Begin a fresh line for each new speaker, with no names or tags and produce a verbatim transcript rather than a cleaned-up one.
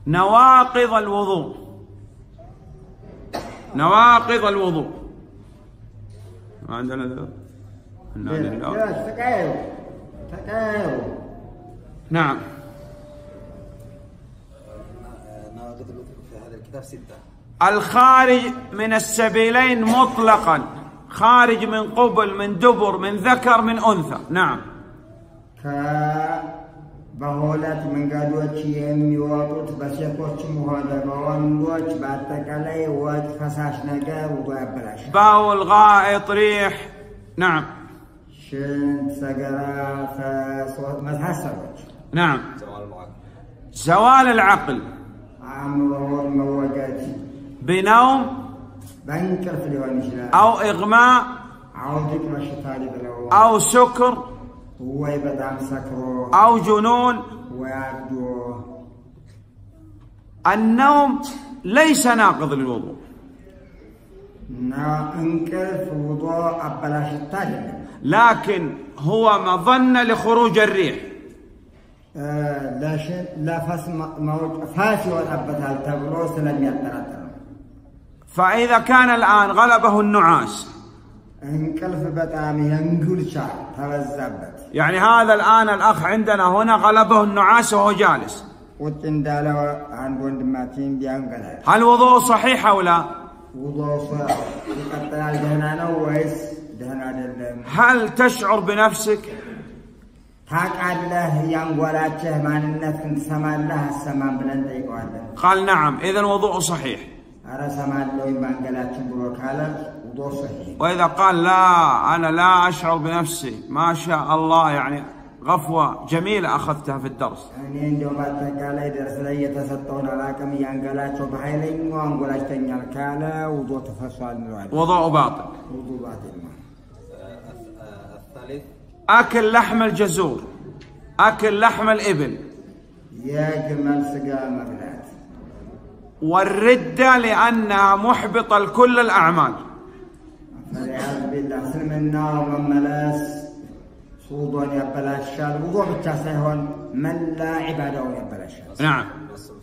نواقض الوضوء. نواقض الوضوء ما عندنا ذا. نعم.
نواقض الوضوء في هذا الكتاب ستة.
الخارج من السبيلين مطلقا، خارج من قبل، من دبر، من ذكر، من أنثى. نعم.
በሁለት መንገዶች የሚወጡት በሴቶችም ሆነ በወንዶች በአጠቃላይ ወጥ ፈሳሽ ነገር ውዱእ ያበላሻል።
باول غائط ريح. نعم.
ሽንት፣ ሰገራ፣ መሳሰሎች።
نعم. زوال العقل.
አእምሮን መወገድ
بنوم
በእንቅልፍ ሊሆን ይችላል።
أو إغماء
أو ድቅ በሽታ ሊብለው
أو سكر
ወይ በጣም ሰክሮ
أو جنون.
ወይ አብዶ።
النوم ليس ناقض للوضوء.
እንቅልፍ ውዱእ አበላሽታ አይደለም።
لكن هو مظنة لخروج الريح.
ለፈስ መውጫ ፋስ ይወጣበታል ተብሎ ስለሚያጠራጥር ነው።
فإذا كان الآن غلبه النعاس،
እንቅልፍ በጣም የእንጉልቻ ተበዛበት።
يعني هذا الآن الأخ عندنا هنا غلبه النعاس وهو جالس،
ቁጭ እንዳለ አንድ ወንድማችን ቢያንገላል።
هل وضوء صحيح أو لا؟
ውዱእ ይቀጥላል። ደህና ነው ወይስ ደህና አይደለም?
هل تشعر بنفسك؟
ታውቃለህ? ያንጎላችህ ማንነትህን ትሰማለህ አሰማም ብለን ጠይቀዋለን።
قال نعم، إذا الوضوء صحيح.
ኧረ እሰማለሁ ባንገላችን ብሎ ካለ ውዱእ صحيح።
وإذا قال لا أنا لا أشعر بنفسي، ما شاء الله، يعني غفوة جميلة أخذتها في الدرس.
እኔ እንደው በአጠቃላይ ደርስ ላይ የተሰጠውን አላውቅም ያንገላቸው በኃይለኛው አንጎላችተኛል ካለ ውዱእ ተፈሷል እንለዋለን።
وضوء باطل.
ውዱእ ባጢል ነው።
الثالث
أكل لحم الجزور، أكل لحم الإبل،
የግመል ስጋ መብላት
والردة لأنها محبطة لكل الأعمال.
ፈሪዓዝ ቢላ እስልምና መመለስ ውዱእን ያበላሻል። ውዱእ ብቻ ሳይሆን መላ ዒባዳውን ያበላሻል።
نعم.